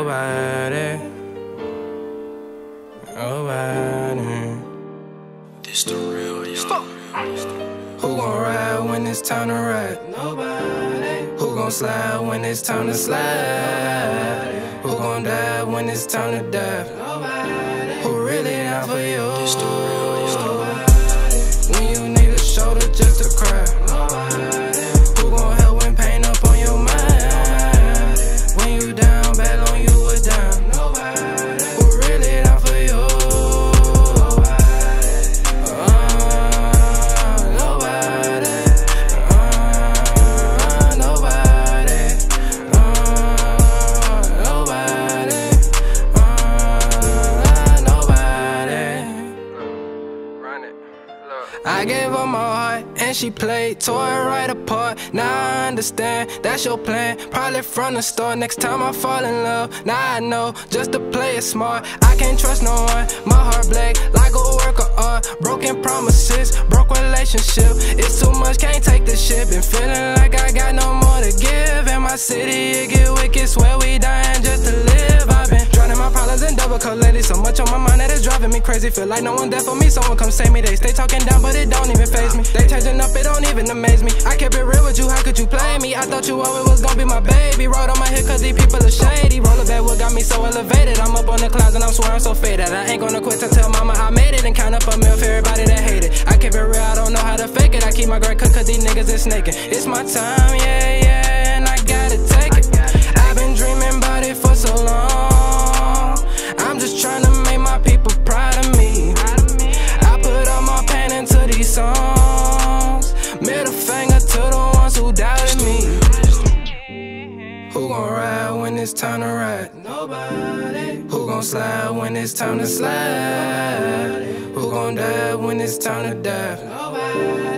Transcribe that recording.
Nobody. Nobody. This the real, yo. Who gon' ride when it's time to ride? Nobody. Who gon' slide when it's time to slide? Who gon' die when it's time to die? Nobody. Who really down for you? This the real, yo. When you need a shoulder just to cry? Nobody. Who gon' help when pain up on your mind? When you down, bad on you were down. Nobody. Who really down for you? I gave her my heart, and she played, tore it right apart. Now I understand, that's your plan. Probably from the start, next time I fall in love. Now I know, just to play it smart. I can't trust no one, my heart black, like a work of art. Broken promises, broke relationship. It's too much, can't take this shit. Been feeling like I got no more to give. In my city, it get wicked, swear we dying just to live. I've been drowning my problems in double cup lately. So much on my mind that it's driving me crazy. Feel like no one there for me, someone come save me. They stay talking down, but it don't even faze me. They changing up, it don't even amaze me. I kept it real with you, how could you play me? I thought you always was gonna be my baby. Wrote on my head cause these people are shady. Roller back, what got me so elevated? I'm up on the clouds and I'm swear I'm so faded. I ain't gonna quit to tell mama I made it. And count up a meal for everybody that hate it. I keep it real, I don't know how to fake it. I keep my grind cooked cause these niggas is snaking. It's my time, yeah, yeah, and I gotta take it. I've been dreaming about it for so long. I'm just trying to make my people proud of me. I put all my pain into these songs. Middle finger to the ones who doubted me. Who gon' ride when it's time to ride? Nobody. Who gon' slide when it's time to slide? Who gon' die when it's time to die? Nobody.